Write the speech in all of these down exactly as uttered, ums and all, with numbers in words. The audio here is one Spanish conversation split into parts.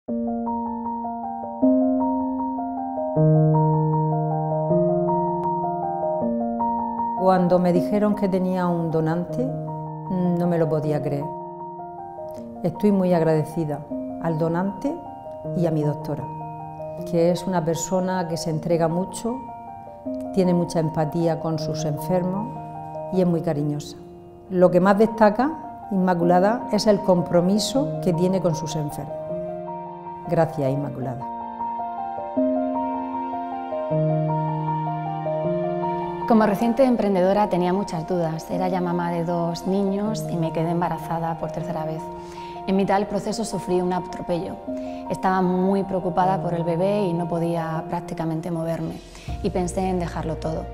Cuando me dijeron que tenía un donante, no me lo podía creer. Estoy muy agradecida al donante y a mi doctora, que es una persona que se entrega mucho, tiene mucha empatía con sus enfermos y es muy cariñosa. Lo que más destaca Inmaculada es el compromiso que tiene con sus enfermos. Gracias, Inmaculada. Como reciente emprendedora tenía muchas dudas. Era ya mamá de dos niños y me quedé embarazada por tercera vez. En mitad del proceso sufrí un atropello. Estaba muy preocupada por el bebé y no podía prácticamente moverme. Y pensé en dejarlo todo.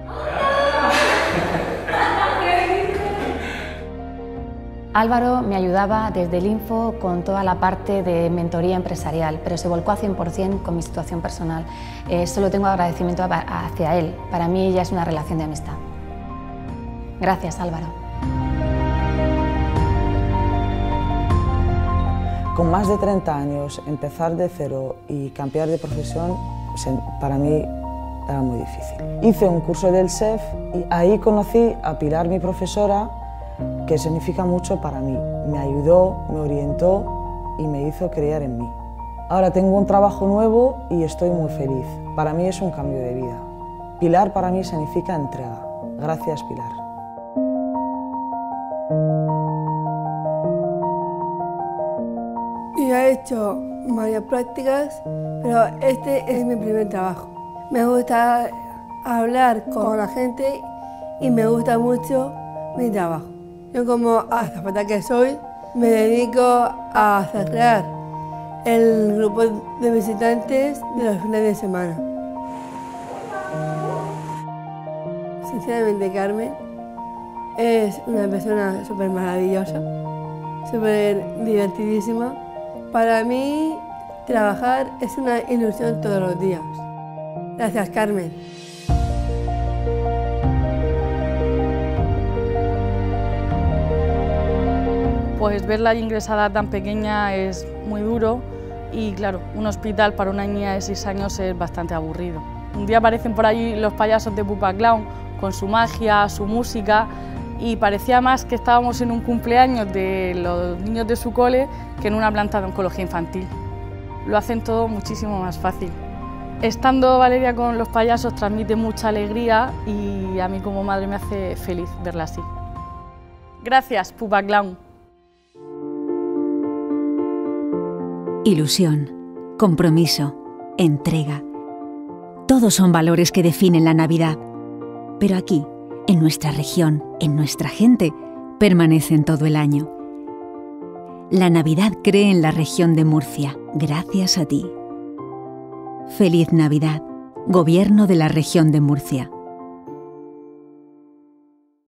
Álvaro me ayudaba desde el Info con toda la parte de mentoría empresarial, pero se volcó a cien por cien con mi situación personal. Eh, solo tengo agradecimiento hacia él. Para mí ya es una relación de amistad. Gracias, Álvaro. Con más de treinta años, empezar de cero y cambiar de profesión, para mí era muy difícil. Hice un curso del S E F y ahí conocí a Pilar, mi profesora, que significa mucho para mí. Me ayudó, me orientó y me hizo creer en mí. Ahora tengo un trabajo nuevo y estoy muy feliz. Para mí es un cambio de vida. Pilar para mí significa entrega. Gracias, Pilar. Yo he hecho varias prácticas, pero este es mi primer trabajo. Me gusta hablar con la gente y me gusta mucho mi trabajo. Yo, como azafata que soy, me dedico a cerrar el grupo de visitantes de los fines de semana. Sinceramente, Carmen es una persona súper maravillosa, súper divertidísima. Para mí, trabajar es una ilusión todos los días. Gracias, Carmen. Pues verla ingresada tan pequeña es muy duro y claro, un hospital para una niña de seis años es bastante aburrido. Un día aparecen por allí los payasos de Pupa Clown con su magia, su música y parecía más que estábamos en un cumpleaños de los niños de su cole que en una planta de oncología infantil. Lo hacen todo muchísimo más fácil. Estando Valeria con los payasos transmite mucha alegría y a mí como madre me hace feliz verla así. Gracias, Pupa Clown. Ilusión, compromiso, entrega. Todos son valores que definen la Navidad. Pero aquí, en nuestra región, en nuestra gente, permanecen todo el año. La Navidad cree en la región de Murcia, gracias a ti. Feliz Navidad, Gobierno de la Región de Murcia.